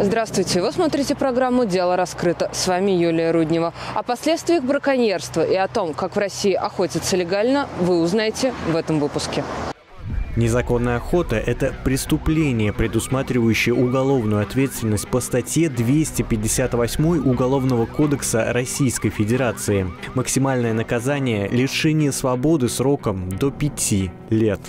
Здравствуйте! Вы смотрите программу «Дело раскрыто». С вами Юлия Руднева. О последствиях браконьерства и о том, как в России охотятся легально, вы узнаете в этом выпуске. Незаконная охота – это преступление, предусматривающее уголовную ответственность по статье 258 Уголовного кодекса Российской Федерации. Максимальное наказание – лишение свободы сроком до 5 лет.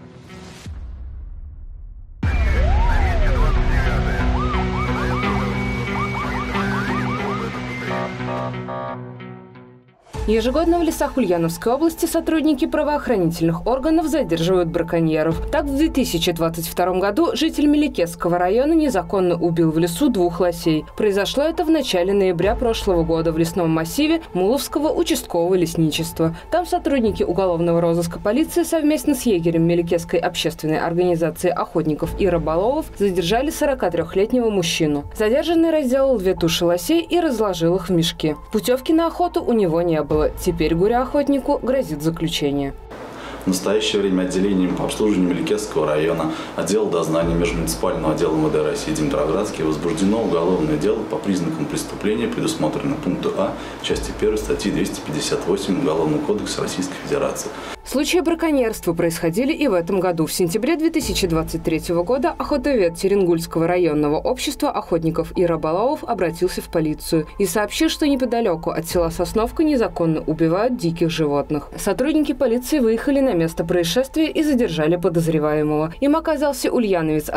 Ежегодно в лесах Ульяновской области сотрудники правоохранительных органов задерживают браконьеров. Так, в 2022 году житель Меликесского района незаконно убил в лесу 2 лосей. Произошло это в начале ноября прошлого года в лесном массиве Муловского участкового лесничества. Там сотрудники уголовного розыска полиции совместно с егерем Меликесской общественной организации охотников и рыболовов задержали 43-летнего мужчину. Задержанный разделал 2 туши лосей и разложил их в мешки. Путевки на охоту у него не было. Теперь горе-охотнику грозит заключение. В настоящее время отделением по обслуживанию Меликесского района отдела дознания межмуниципального отдела МВД России Димитровградский возбуждено уголовное дело по признакам преступления, предусмотренного пункту А части 1 статьи 258 Уголовного кодекса Российской Федерации. Случаи браконьерства происходили и в этом году. В сентябре 2023 года охотовед Теренгульского районного общества охотников и рыболовов обратился в полицию и сообщил, что неподалеку от села Сосновка незаконно убивают диких животных. Сотрудники полиции выехали на место происшествия и задержали подозреваемого. Им оказался ульяновец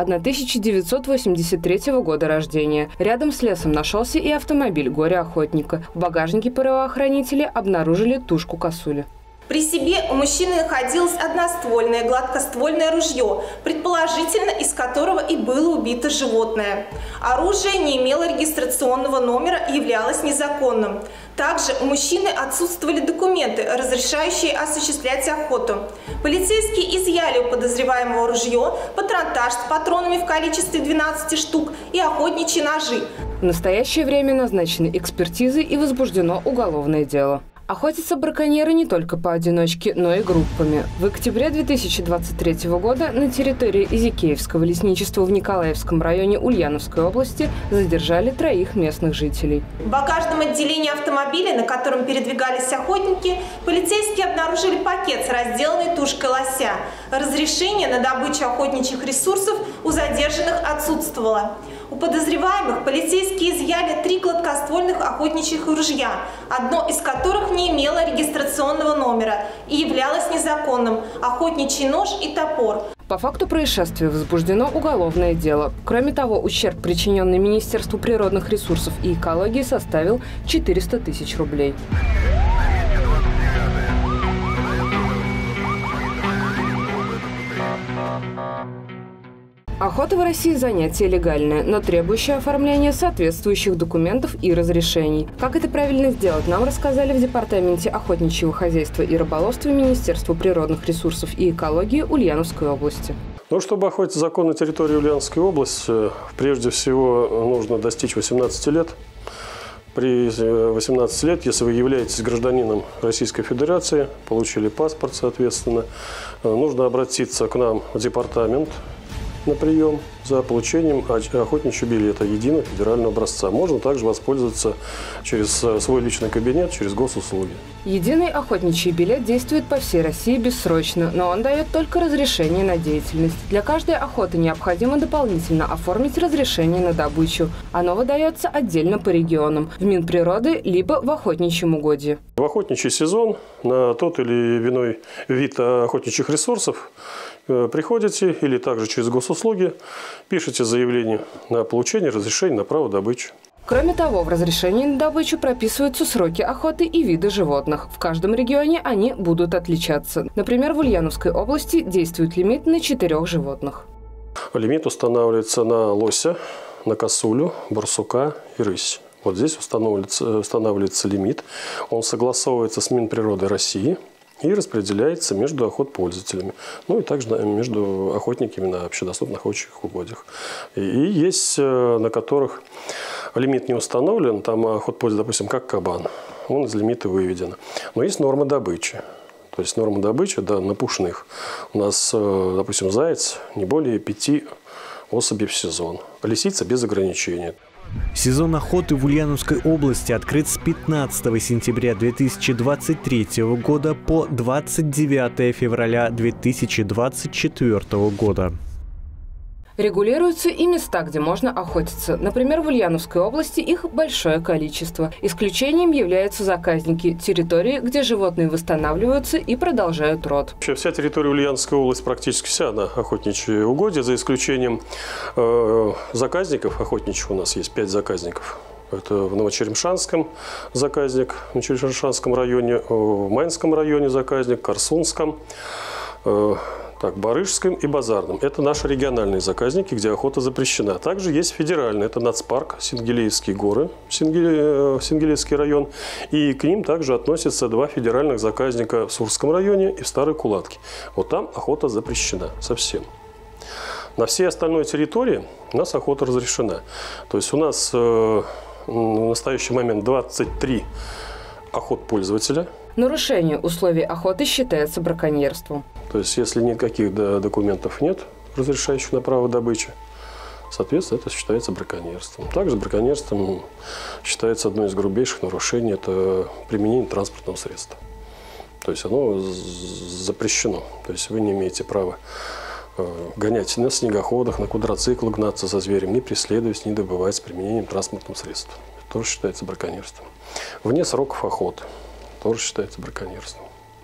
1983 года рождения. Рядом с лесом нашелся и автомобиль горе-охотника. В багажнике правоохранители обнаружили тушку косули. При себе у мужчины находилось одноствольное гладкоствольное ружье, предположительно из которого и было убито животное. Оружие не имело регистрационного номера и являлось незаконным. Также у мужчины отсутствовали документы, разрешающие осуществлять охоту. Полицейские изъяли у подозреваемого ружье, патронтаж с патронами в количестве 12 штук и охотничьи ножи. В настоящее время назначены экспертизы и возбуждено уголовное дело. Охотятся браконьеры не только поодиночке, но и группами. В октябре 2023 года на территории Изикеевского лесничества в Николаевском районе Ульяновской области задержали 3 местных жителей. В багажном отделении автомобиля, на котором передвигались охотники, полицейские обнаружили пакет с разделанной тушкой лося. Разрешение на добычу охотничьих ресурсов у задержанных отсутствовало. У подозреваемых полицейские изъяли 3 гладкоствольных охотничьих ружья, одно из которых не имело регистрационного номера и являлось незаконным – охотничий нож и топор. По факту происшествия возбуждено уголовное дело. Кроме того, ущерб, причиненный Министерству природных ресурсов и экологии, составил 400 тысяч рублей. Охота в России – занятие легальное, но требующее оформления соответствующих документов и разрешений. Как это правильно сделать, нам рассказали в Департаменте охотничьего хозяйства и рыболовства Министерства природных ресурсов и экологии Ульяновской области. Ну, чтобы охотиться законно на территории Ульяновской области, прежде всего нужно достичь 18 лет. При 18 лет, если вы являетесь гражданином Российской Федерации, получили паспорт, соответственно, нужно обратиться к нам в департамент на прием за получением охотничьего билета единого федерального образца. Можно также воспользоваться через свой личный кабинет, через госуслуги. Единый охотничий билет действует по всей России бессрочно, но он дает только разрешение на деятельность. Для каждой охоты необходимо дополнительно оформить разрешение на добычу. Оно выдается отдельно по регионам, в Минприроды, либо в охотничьем угодье. В охотничий сезон на тот или иной вид охотничьих ресурсов приходите или также через госуслуги, пишите заявление на получение разрешения на право добычи. Кроме того, в разрешении на добычу прописываются сроки охоты и виды животных. В каждом регионе они будут отличаться. Например, в Ульяновской области действует лимит на 4 животных. Лимит устанавливается на лося, на косулю, барсука и рысь. Вот здесь устанавливается лимит. Он согласовывается с Минприроды России и распределяется между охотпользователями, ну и также между охотниками на общедоступных охотничьих угодьях. И есть на которых лимит не установлен, там охотпользователь, допустим, как кабан, он из лимита выведен. Но есть норма добычи. То есть норма добычи, да, на пушных. У нас, допустим, заяц не более 5 особей в сезон. Лисица без ограничений. Сезон охоты в Ульяновской области открыт с 15 сентября 2023 года по 29 февраля 2024 года. Регулируются и места, где можно охотиться. Например, в Ульяновской области их большое количество. Исключением являются заказники – территории, где животные восстанавливаются и продолжают род. Вообще вся территория Ульяновской области, практически вся она охотничьи угодья, за исключением заказников охотничьих. У нас есть 5 заказников. Это в Новочеремшанском заказник, в Новочеремшанском районе, в Майнском районе заказник, Корсунском, Барышском и Базарном. Это наши региональные заказники, где охота запрещена. Также есть федеральный, это нацпарк, Сингелеевские горы, Сингелеевский район. И к ним также относятся 2 федеральных заказника в Сурском районе и в Старой Кулатке. Вот там охота запрещена совсем. На всей остальной территории у нас охота разрешена. То есть у нас в настоящий момент 23 охот пользователя. Нарушение условий охоты считается браконьерством. То есть, если никаких документов нет, разрешающих на право добычи, соответственно, это считается браконьерством. Также браконьерством считается одно из грубейших нарушений – это применение транспортного средства. То есть, оно запрещено. То есть, вы не имеете права гонять на снегоходах, на квадроциклах, гнаться за зверем, не преследовать, не добывать с применением транспортного средства. Это тоже считается браконьерством. Вне сроков охоты тоже считается браконьерством.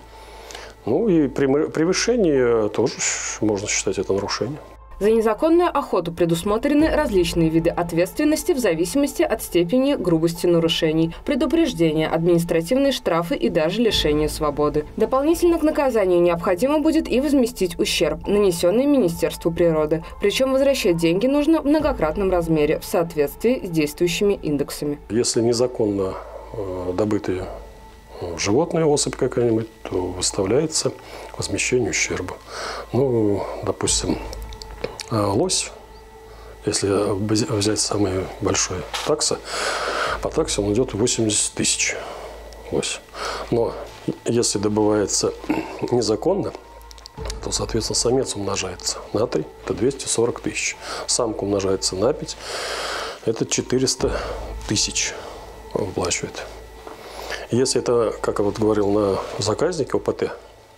Ну и превышение тоже можно считать это нарушением. За незаконную охоту предусмотрены различные виды ответственности в зависимости от степени грубости нарушений, предупреждения, административные штрафы и даже лишение свободы. Дополнительно к наказанию необходимо будет и возместить ущерб, нанесенный Министерству природы. Причем возвращать деньги нужно в многократном размере в соответствии с действующими индексами. Если незаконно добытые животное, особь какая-нибудь, то выставляется возмещение ущерба. Ну, допустим, лось, если взять самый большой такса, по таксе он идет 80 тысяч лось. Но если добывается незаконно, то, соответственно, самец умножается на 3, это 240 тысяч. Самка умножается на 5, это 400 тысяч выплачивает. Если это, как я вот говорил, на заказнике ОПТ,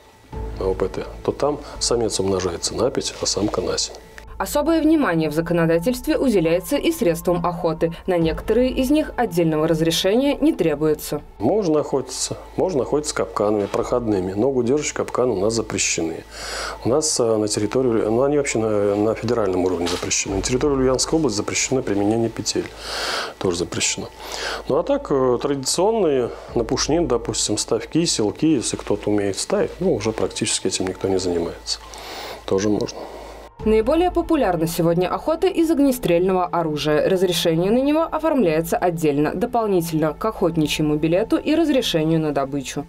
то там самец умножается на 5, а самка на 7. Особое внимание в законодательстве уделяется и средствам охоты. На некоторые из них отдельного разрешения не требуется. Можно охотиться капканами, проходными, но удерживающие капканы у нас запрещены. У нас на территории, ну они вообще на федеральном уровне запрещены. На территории Ульяновской области запрещено применение петель, тоже запрещено. Ну а так традиционные напушнин, допустим, ставки, селки, если кто-то умеет ставить, ну уже практически этим никто не занимается. Тоже можно. Наиболее популярна сегодня охота из огнестрельного оружия. Разрешение на него оформляется отдельно, дополнительно к охотничьему билету и разрешению на добычу.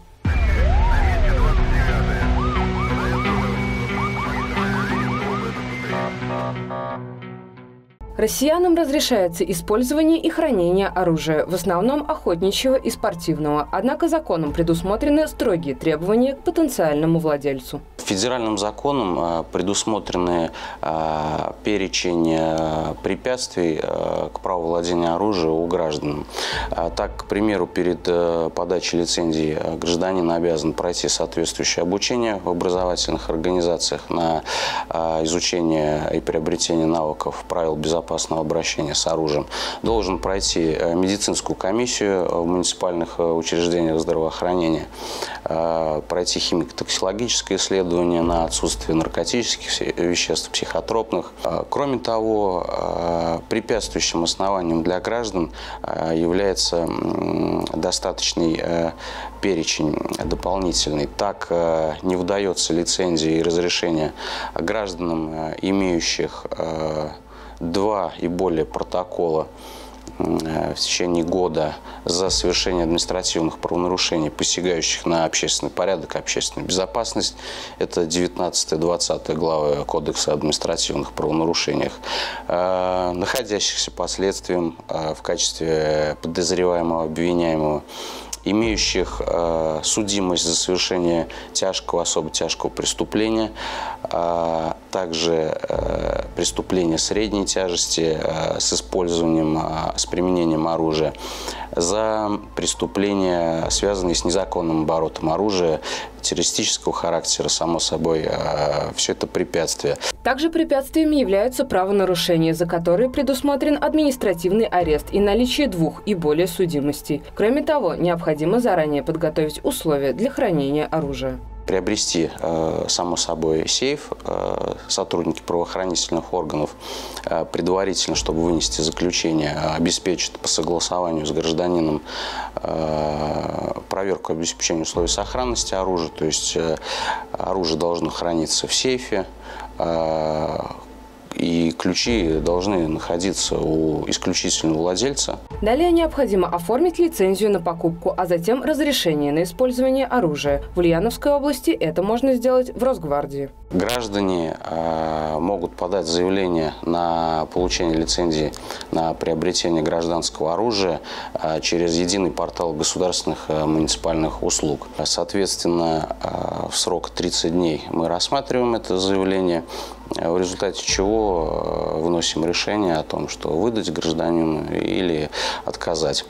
Россиянам разрешается использование и хранение оружия, в основном охотничьего и спортивного. Однако законом предусмотрены строгие требования к потенциальному владельцу. Федеральным законом предусмотрены перечень препятствий к праву владения оружием у граждан. Так, к примеру, перед подачей лицензии гражданин обязан пройти соответствующее обучение в образовательных организациях на изучение и приобретение навыков правил безопасного обращения с оружием. Должен пройти медицинскую комиссию в муниципальных учреждениях здравоохранения, пройти химико-токсикологическое исследование на отсутствие наркотических веществ, психотропных. Кроме того, препятствующим основанием для граждан является достаточный перечень дополнительный. Так не выдается лицензии и разрешения гражданам, имеющих 2 и более протокола в течение года за совершение административных правонарушений, посягающих на общественный порядок и общественную безопасность. Это 19-20 главы Кодекса об административных правонарушениях, находящихся под следствием в качестве подозреваемого, обвиняемого имеющих судимость за совершение тяжкого, особо тяжкого преступления, также преступления средней тяжести с использованием, с применением оружия, за преступления, связанные с незаконным оборотом оружия, террористического характера, само собой, все это препятствия. Также препятствиями являются правонарушения, за которые предусмотрен административный арест и наличие 2 и более судимостей. Кроме того, необходимо заранее подготовить условия для хранения оружия. Приобрести, само собой, сейф сотрудники правоохранительных органов предварительно, чтобы вынести заключение, обеспечат по согласованию с гражданином проверку обеспечения условий сохранности оружия, то есть оружие должно храниться в сейфе, и ключи должны находиться у исключительного владельца. Далее необходимо оформить лицензию на покупку, а затем разрешение на использование оружия. В Ульяновской области это можно сделать в Росгвардии. Граждане могут подать заявление на получение лицензии на приобретение гражданского оружия через единый портал государственных муниципальных услуг. Соответственно, в срок 30 дней мы рассматриваем это заявление, в результате чего выносим решение о том, что выдать гражданину или отказать.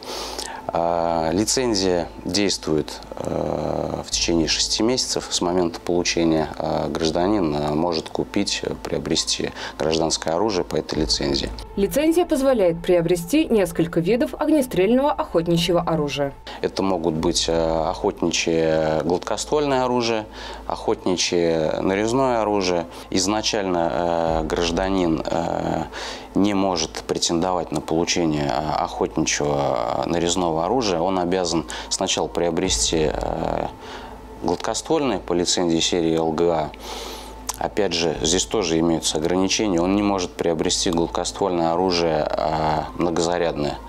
Лицензия действует в течение 6 месяцев. С момента получения гражданин может купить, приобрести гражданское оружие по этой лицензии. Лицензия позволяет приобрести несколько видов огнестрельного охотничьего оружия. Это могут быть охотничье гладкоствольное оружие, охотничье нарезное оружие. Изначально гражданин не может претендовать на получение охотничьего нарезного оружия. Он обязан сначала приобрести гладкоствольное по лицензии серии ЛГА. Опять же, здесь тоже имеются ограничения. Он не может приобрести гладкоствольное оружие многозарядное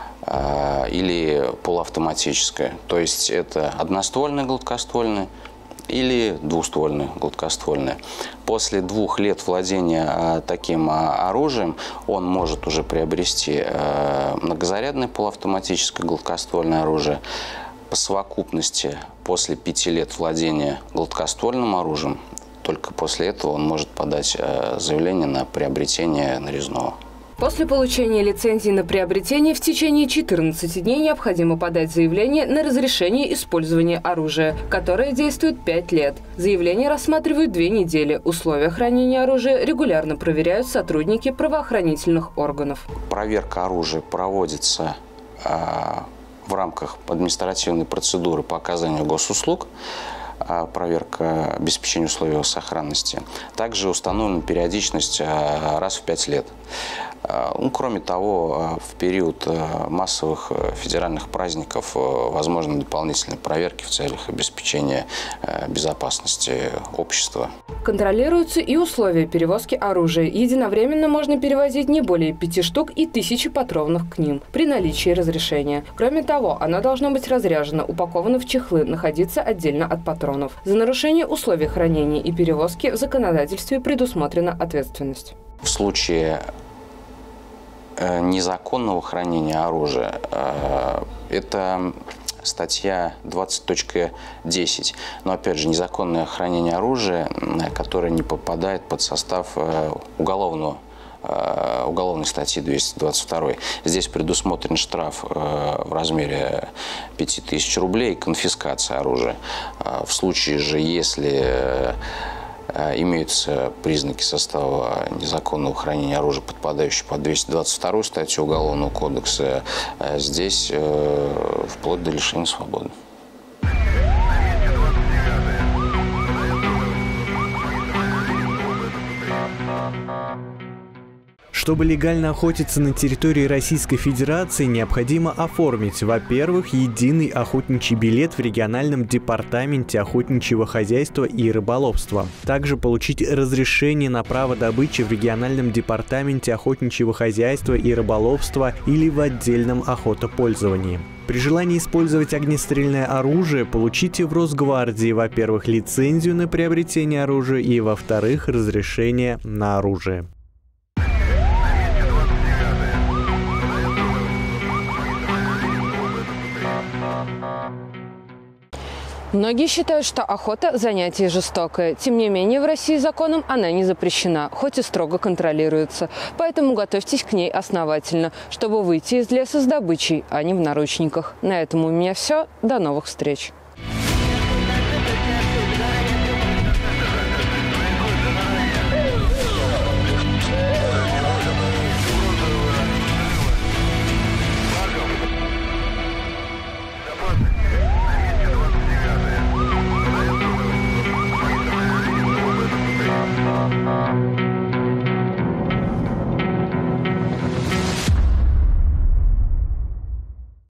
или полуавтоматическое. То есть это одноствольное гладкоствольное или двуствольное гладкоствольное. После 2 лет владения таким оружием он может уже приобрести многозарядное полуавтоматическое гладкоствольное оружие. По совокупности после 5 лет владения гладкоствольным оружием, только после этого он может подать заявление на приобретение нарезного. После получения лицензии на приобретение в течение 14 дней необходимо подать заявление на разрешение использования оружия, которое действует 5 лет. Заявление рассматривают 2 недели. Условия хранения оружия регулярно проверяют сотрудники правоохранительных органов. Проверка оружия проводится в рамках административной процедуры по оказанию госуслуг. Проверка обеспечения условий сохранности. Также установлена периодичность раз в 5 лет. Кроме того, в период массовых федеральных праздников возможны дополнительные проверки в целях обеспечения безопасности общества. Контролируются и условия перевозки оружия. Единовременно можно перевозить не более 5 штук и 1000 патронов к ним при наличии разрешения. Кроме того, оно должно быть разряжено, упаковано в чехлы, находиться отдельно от патронов. За нарушение условий хранения и перевозки в законодательстве предусмотрена ответственность. В случае незаконного хранения оружия это статья 20.10. Но опять же, незаконное хранение оружия, которое не попадает под состав уголовной статьи 222. Здесь предусмотрен штраф в размере 5000 рублей и конфискация оружия. В случае же, если имеются признаки состава незаконного хранения оружия, подпадающие под 222 статью Уголовного кодекса, здесь вплоть до лишения свободы. Чтобы легально охотиться на территории Российской Федерации, необходимо оформить, во-первых, единый охотничий билет в региональном департаменте охотничьего хозяйства и рыболовства. Также получить разрешение на право добычи в региональном департаменте охотничьего хозяйства и рыболовства или в отдельном охотопользовании. При желании использовать огнестрельное оружие получите в Росгвардии, во-первых, лицензию на приобретение оружия и, во-вторых, разрешение на оружие. Многие считают, что охота – занятие жестокое. Тем не менее, в России законом она не запрещена, хоть и строго контролируется. Поэтому готовьтесь к ней основательно, чтобы выйти из леса с добычей, а не в наручниках. На этом у меня все. До новых встреч.